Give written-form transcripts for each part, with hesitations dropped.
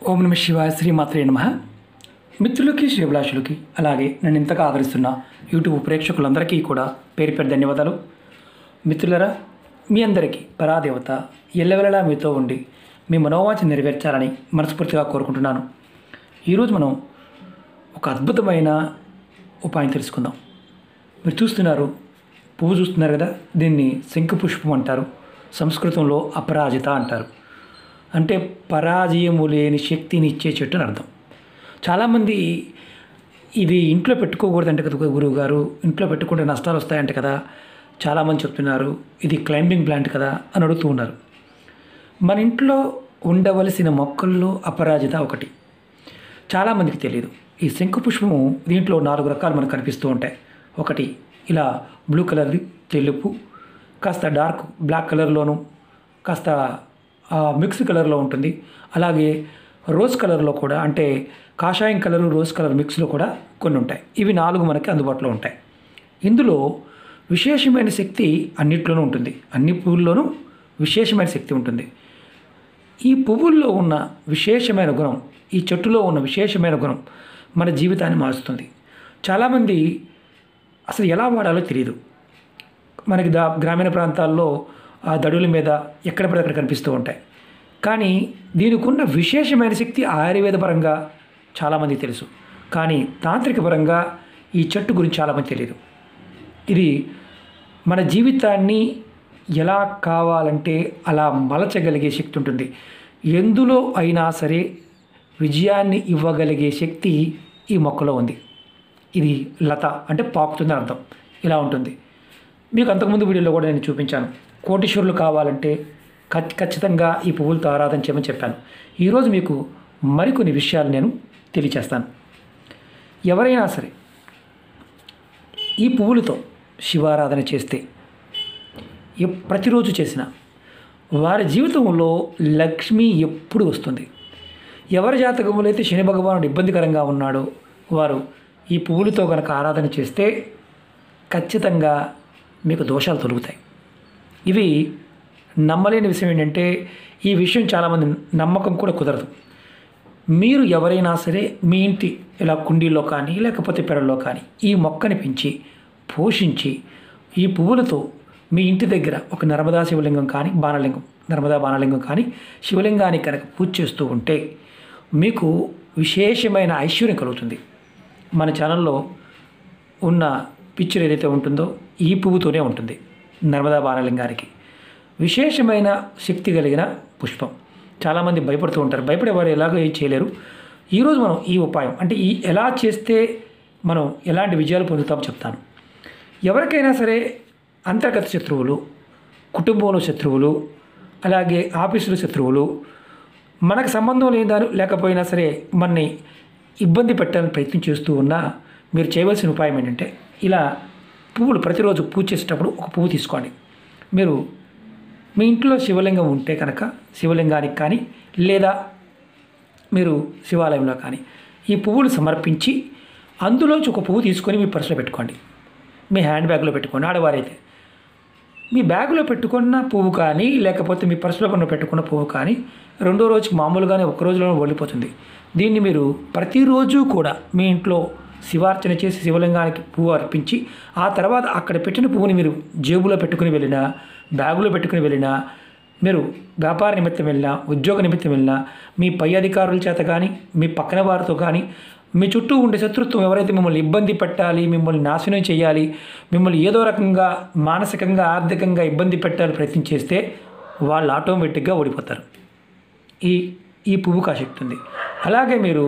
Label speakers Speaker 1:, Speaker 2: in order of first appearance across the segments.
Speaker 1: ఓం నమ శివాయ శ్రీమాత్రే నమః. మిత్రులకి శ్రీభిలాషులకి అలాగే నన్ను ఇంతగా ఆదరిస్తున్న యూట్యూబ్ ప్రేక్షకులందరికీ కూడా పేరు పేరు ధన్యవాదాలు. మిత్రులరా, మీ అందరికీ పరాదేవత ఎల్లవెల్లలా మీతో ఉండి మీ మనోవాంఛ నెరవేర్చాలని మనస్ఫూర్తిగా కోరుకుంటున్నాను. ఈరోజు మనం ఒక అద్భుతమైన ఉపాయం తెలుసుకుందాం. మీరు చూస్తున్నారు, పువ్వు చూస్తున్నారు కదా, దీన్ని శంఖపుష్పం అంటారు. సంస్కృతంలో అపరాజిత అంటారు. అంటే పరాజయము లేని శక్తిని ఇచ్చే చెట్టు అని అర్థం. చాలామంది ఇది ఇంట్లో పెట్టుకోకూడదంటే కదా గురువు గారు, ఇంట్లో పెట్టుకుంటే నష్టాలు వస్తాయంటే కదా చాలామంది చెప్తున్నారు. ఇది క్లైంబింగ్ ప్లాంట్ కదా అని అడుగుతూ ఉన్నారు. మన ఇంట్లో ఉండవలసిన మొక్కల్లో అపరాజిత ఒకటి. చాలామందికి తెలియదు. ఈ శంఖపుష్పము దీంట్లో 4 రకాలు మనకు కనిపిస్తూ ఉంటాయి. ఒకటి ఇలా బ్లూ కలర్ది, తెలుపు, కాస్త డార్క్ బ్లాక్ కలర్లోను, కాస్త మిక్స్ కలర్లో ఉంటుంది. అలాగే రోజ్ కలర్లో కూడా, అంటే కాషాయం కలరు రోజ్ కలర్ మిక్స్లో కూడా కొన్ని ఉంటాయి. ఇవి 4 మనకి అందుబాటులో ఉంటాయి. ఇందులో విశేషమైన శక్తి అన్నిట్లోనూ ఉంటుంది. అన్ని పువ్వుల్లోనూ విశేషమైన శక్తి ఉంటుంది. ఈ పువ్వుల్లో ఉన్న విశేషమైన గుణం, ఈ చెట్టులో ఉన్న విశేషమైన గుణం మన జీవితాన్ని మారుస్తుంది. చాలామంది అసలు ఎలా వాడాలో తెలియదు. మనకి గ్రామీణ ప్రాంతాల్లో ఆ దడుల మీద ఎక్కడ పడితే అక్కడ కనిపిస్తూ ఉంటాయి. కానీ దీనికి ఉన్న విశేషమైన శక్తి ఆయుర్వేద పరంగా చాలామంది తెలుసు, కానీ తాంత్రిక పరంగా ఈ చెట్టు గురించి చాలామంది తెలియదు. ఇది మన జీవితాన్ని ఎలా కావాలంటే అలా మలచగలిగే శక్తి ఉంటుంది. ఎందులో అయినా సరే విజయాన్ని ఇవ్వగలిగే శక్తి ఈ మొక్కలో ఉంది. ఇది లత అంటే పాకుతుందని అర్థం. ఇలా ఉంటుంది. మీకు అంతకుముందు వీడియోలో కూడా నేను చూపించాను. కోటీశ్వరులు కావాలంటే ఖచ్చితంగా ఈ పువ్వులతో ఆరాధన చేయమని చెప్పాను. ఈరోజు మీకు మరికొన్ని విషయాలు నేను తెలియచేస్తాను. ఎవరైనా సరే ఈ పువ్వులతో శివారాధన చేస్తే, ప్రతిరోజు చేసిన వారి జీవితంలో లక్ష్మి ఎప్పుడు వస్తుంది. ఎవరి జాతకంలో అయితే శని భగవానుడు ఇబ్బందికరంగా ఉన్నాడో వారు ఈ పువ్వులతో కనుక ఆరాధన చేస్తే ఖచ్చితంగా మీకు దోషాలు తొలుగుతాయి. ఇవి నమ్మలేని విషయం ఏంటంటే, ఈ విషయం చాలామంది నమ్మకం కూడా కుదరదు. మీరు ఎవరైనా సరే మీ ఇంటి ఇలా కుండీల్లో కానీ లేకపోతే పెరల్లో కానీ ఈ మొక్కని పెంచి పోషించి ఈ పువ్వులతో మీ ఇంటి దగ్గర ఒక నర్మదా శివలింగం కానీ నర్మదా బాణలింగం కానీ శివలింగానికి కనుక పూజ చేస్తూ ఉంటే మీకు విశేషమైన ఐశ్వర్యం కలుగుతుంది. మన ఛానల్లో ఉన్న పిక్చర్ ఏదైతే ఉంటుందో ఈ పువ్వుతోనే ఉంటుంది. నర్మదా బాణలింగానికి విశేషమైన శక్తి కలిగిన పుష్పం. చాలామంది భయపడుతూ ఉంటారు. భయపడేవారు ఎలాగో ఏం చేయలేరు. ఈరోజు మనం ఈ ఉపాయం అంటే ఎలా చేస్తే మనం ఎలాంటి విజయాలు పొందుతామో చెప్తాను. ఎవరికైనా సరే అంతర్గత శత్రువులు, కుటుంబంలో శత్రువులు, అలాగే ఆఫీసులో శత్రువులు, మనకు సంబంధం లేదాను లేకపోయినా సరే మనని ఇబ్బంది పెట్టాలని ప్రయత్నం చేస్తూ ఉన్నా మీరు చేయవలసిన ఉపాయం ఏంటంటే, ఇలా పువ్వులు ప్రతిరోజు పూజ చేసేటప్పుడు ఒక పువ్వు తీసుకోండి. మీరు మీ ఇంట్లో శివలింగం ఉంటే కనుక శివలింగానికి కానీ లేదా మీరు శివాలయంలో కానీ ఈ పువ్వులు సమర్పించి అందులోంచి ఒక పువ్వు తీసుకొని మీ పర్సులో పెట్టుకోండి. మీ హ్యాండ్ బ్యాగ్లో పెట్టుకోండి. ఆడవారైతే మీ బ్యాగులో పెట్టుకున్న పువ్వు కానీ లేకపోతే మీ పర్సులో పెట్టుకున్న పువ్వు కానీ రెండో రోజుకి మామూలుగానే ఒక రోజులోనే ఓడిపోతుంది. దీన్ని మీరు ప్రతిరోజు కూడా మీ ఇంట్లో శివార్చన చేసి శివలింగానికి పువ్వు అర్పించి ఆ తర్వాత అక్కడ పెట్టిన పువ్వుని మీరు జేబులో పెట్టుకుని వెళ్ళినా, బ్యాగులో పెట్టుకుని వెళ్ళినా, మీరు వ్యాపార నిమిత్తం వెళ్ళినా, ఉద్యోగ నిమిత్తం వెళ్ళినా, మీ పై అధికారుల చేత కానీ మీ పక్కన వారితో కానీ మీ చుట్టూ ఉండే శత్రుత్వం ఎవరైతే మిమ్మల్ని ఇబ్బంది పెట్టాలి, మిమ్మల్ని నాశనం చేయాలి, మిమ్మల్ని ఏదో రకంగా మానసికంగా ఆర్థికంగా ఇబ్బంది పెట్టాలని ప్రయత్నం చేస్తే వాళ్ళు ఆటోమేటిక్గా ఓడిపోతారు. ఈ పువ్వుకు ఆ శక్తి ఉంది. అలాగే మీరు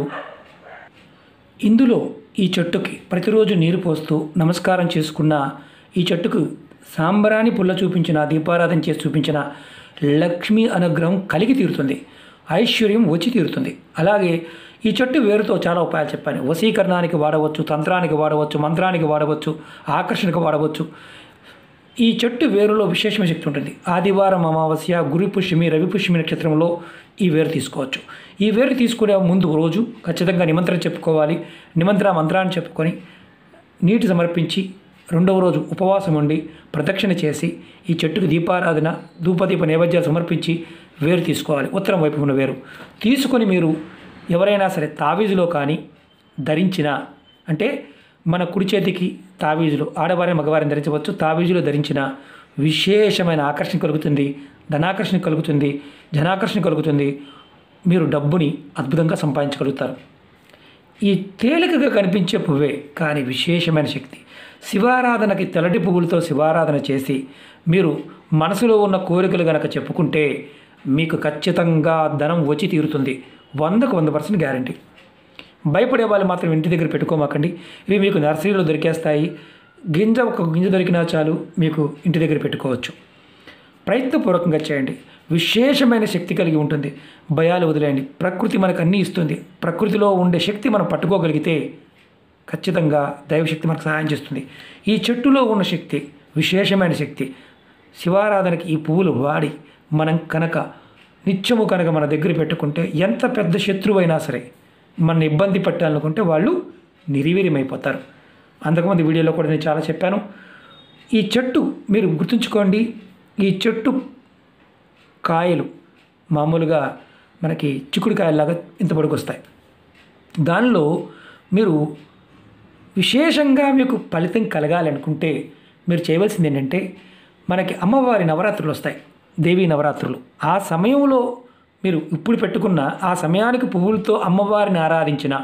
Speaker 1: ఇందులో ఈ చెట్టుకి ప్రతిరోజు నీరు పోస్తూ నమస్కారం చేసుకున్న ఈ చెట్టుకు సాంబ్రాణి పుల్ల చూపించిన, దీపారాధన చేసి చూపించిన లక్ష్మీ అనుగ్రహం కలిగి తీరుతుంది. ఐశ్వర్యం వచ్చి తీరుతుంది. అలాగే ఈ చెట్టు వేరుతో చాలా ఉపాయాలు చెప్పాను. వశీకరణానికి వాడవచ్చు, తంత్రానికి వాడవచ్చు, మంత్రానికి వాడవచ్చు, ఆకర్షణకు వాడవచ్చు. ఈ చెట్టు వేరులో విశేషమైన శక్తి ఉంటుంది. ఆదివారం అమావాస్య, గురు పుష్యమి, రవి పుష్యమి నక్షత్రంలో ఈ వేరు తీసుకోవచ్చు. ఈ వేరు తీసుకునే ముందు రోజు ఖచ్చితంగా నిమంత్రణ చెప్పుకోవాలి. మంత్రాన్ని చెప్పుకొని నీటి సమర్పించి రెండవ రోజు ఉపవాసం ఉండి ప్రదక్షిణ చేసి ఈ చెట్టుకు దీపారాధన, ధూపదీప నైవేద్యాలు సమర్పించి వేరు తీసుకోవాలి. ఉత్తరం వైపు ఉన్న వేరు తీసుకొని మీరు ఎవరైనా సరే తావీజులో కానీ ధరించిన, అంటే మన కుడి చేతికి తావీజులు ఆడవారిని మగవారిని ధరించవచ్చు, తావీజులో ధరించిన విశేషమైన ఆకర్షణ కలుగుతుంది, ధనాకర్షణ కలుగుతుంది, జనాకర్షణ కలుగుతుంది, మీరు డబ్బుని అద్భుతంగా సంపాదించగలుగుతారు. ఈ తేలికగా కనిపించే పువ్వే కానీ విశేషమైన శక్తి. శివారాధనకి తెల్లటి పువ్వులతో శివారాధన చేసి మీరు మనసులో ఉన్న కోరికలు గనక చెప్పుకుంటే మీకు ఖచ్చితంగా ధనం వచ్చి తీరుతుంది. 100కు 100% గ్యారంటీ. భయపడే వాళ్ళు మాత్రం ఇంటి దగ్గర పెట్టుకోమాకండి. ఇవి మీకు నర్సరీలో దొరికేస్తాయి. ఒక గింజ దొరికినా చాలు మీకు ఇంటి దగ్గర పెట్టుకోవచ్చు. ప్రయత్నపూర్వకంగా చేయండి. విశేషమైన శక్తి కలిగి ఉంటుంది. భయాలు వదిలేయండి. ప్రకృతి మనకు అన్నీ ఇస్తుంది. ప్రకృతిలో ఉండే శక్తి మనం పట్టుకోగలిగితే ఖచ్చితంగా దైవశక్తి మనకు సహాయం చేస్తుంది. ఈ చెట్టులో ఉన్న శక్తి విశేషమైన శక్తి. శివారాధనకి ఈ పువ్వులు వాడి మనం కనుక నిత్యము కనుక మన దగ్గర పెట్టుకుంటే ఎంత పెద్ద శత్రువైనా సరే మన ఇబ్బంది పెట్టాలనుకుంటే వాళ్ళు నిర్వీర్యమైపోతారు. అంతకుముందు వీడియోలో కూడా నేను చాలా చెప్పాను. ఈ చెట్టు మీరు గుర్తుంచుకోండి, ఈ చెట్టు కాయలు మామూలుగా మనకి చిక్కుడుకాయలాగా ఇంత పొడుగొస్తాయి. దానిలో మీరు విశేషంగా మీకు ఫలితం కలగాలనుకుంటే మీరు చేయవలసింది ఏంటంటే, మనకి అమ్మవారి నవరాత్రులు వస్తాయి, దేవీ నవరాత్రులు. ఆ సమయంలో మీరు ఇప్పుడు పెట్టుకున్న ఆ సమయానికి పువ్వులతో అమ్మవారిని ఆరాధించిన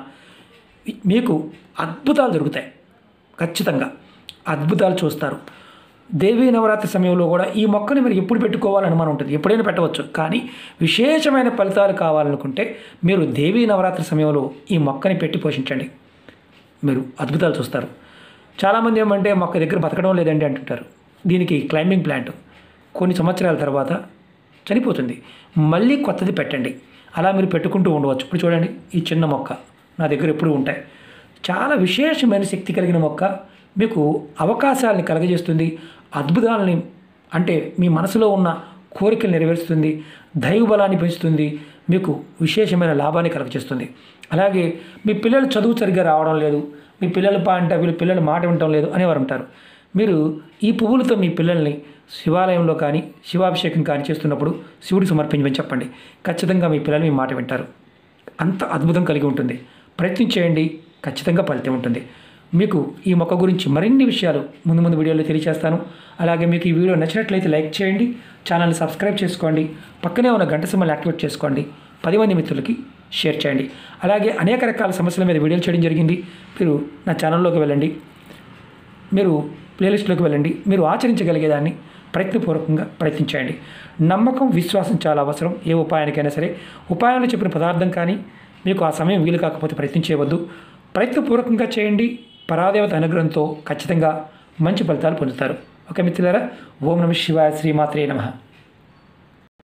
Speaker 1: మీకు అద్భుతాలు జరుగుతాయి. ఖచ్చితంగా అద్భుతాలు చూస్తారు. దేవీ నవరాత్రి సమయంలో కూడా ఈ మొక్కని మీరు ఎప్పుడు పెట్టుకోవాలని అనుమానం ఉంటుంది. ఎప్పుడైనా పెట్టవచ్చు. కానీ విశేషమైన ఫలితాలు కావాలనుకుంటే మీరు దేవీ నవరాత్రి సమయంలో ఈ మొక్కని పెట్టి పోషించండి. మీరు అద్భుతాలు చూస్తారు. చాలామంది ఏమంటే మొక్క దగ్గర బతకడం లేదండి అంటుంటారు. దీనికి క్లైంబింగ్ ప్లాంట్ కొన్ని సంవత్సరాల తర్వాత చనిపోతుంది. మళ్ళీ కొత్తది పెట్టండి. అలా మీరు పెట్టుకుంటూ ఉండవచ్చు. ఇప్పుడు చూడండి, ఈ చిన్న మొక్క నా దగ్గర ఎప్పుడూ ఉంటాయి. చాలా విశేషమైన శక్తి కలిగిన మొక్క. మీకు అవకాశాలని కలగజేస్తుంది. అద్భుతాలని, అంటే మీ మనసులో ఉన్న కోరికలు నెరవేరుస్తుంది. దైవ బలాన్ని పెంచుతుంది. మీకు విశేషమైన లాభాన్ని కలగజేస్తుంది. అలాగే మీ పిల్లలు చదువు సరిగ్గా రావడం లేదు, మీ పిల్లలు మాట వినటం లేదు అనేవారు ఉంటారు. మీరు ఈ పువ్వులతో మీ పిల్లల్ని శివాలయంలో కానీ శివాభిషేకం కానీ చేస్తున్నప్పుడు శివుడికి సమర్పించమని చెప్పండి. ఖచ్చితంగా మీ పిల్లలు మీ మాట వింటారు. అంత అద్భుతం కలిగి ఉంటుంది. ప్రయత్నం చేయండి, ఖచ్చితంగా ఫలితం ఉంటుంది. మీకు ఈ మొక్క గురించి మరిన్ని విషయాలు ముందు వీడియోలో తెలియజేస్తాను. అలాగే మీకు ఈ వీడియో నచ్చినట్లయితే లైక్ చేయండి, ఛానల్ని సబ్స్క్రైబ్ చేసుకోండి, పక్కనే ఉన్న గంట సింబల్ని యాక్టివేట్ చేసుకోండి, 10 మంది మిత్రులకి షేర్ చేయండి. అలాగే అనేక రకాల సమస్యల మీద వీడియోలు చేయడం జరిగింది. మీరు నా ఛానల్లోకి వెళ్ళండి, మీరు ప్లేలిస్ట్లోకి వెళ్ళండి, మీరు ఆచరించగలిగేదాన్ని ప్రయత్నపూర్వకంగా ప్రయత్నించండి. నమ్మకం, విశ్వాసం చాలా అవసరం. ఏ ఉపాయానికైనా సరే ఉపాయంలో చెప్పిన పదార్థం కానీ మీకు ఆ సమయం వీలు కాకపోతే ప్రయత్నం చేయవద్దు. ప్రయత్నపూర్వకంగా చేయండి. పరాదేవత అనుగ్రహంతో ఖచ్చితంగా మంచి ఫలితాలు పొందుతారు. ఓకే మిత్రులారా, ఓం నమః శివాయ, శ్రీమాత్రే నమః.